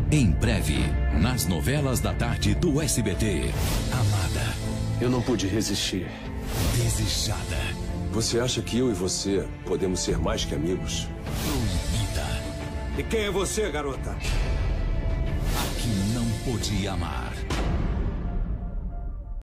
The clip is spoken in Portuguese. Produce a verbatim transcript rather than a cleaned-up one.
Em breve, nas novelas da tarde do S B T. Amada. Eu não pude resistir. Desejada. Você acha que eu e você podemos ser mais que amigos? Proibida. E quem é você, garota? A que não podia amar.